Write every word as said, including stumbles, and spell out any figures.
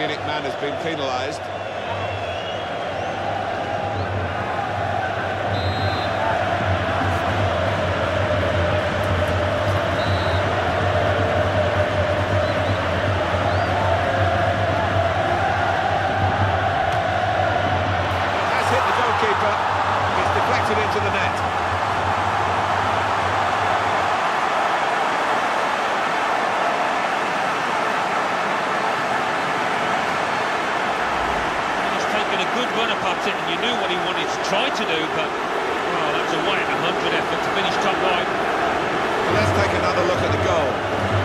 Munich man has been penalised. Into the net. He's taken a good run up at it, and you knew what he wanted to try to do, but well, that's a one in a hundred effort to finish top right. Well, let's take another look at the goal.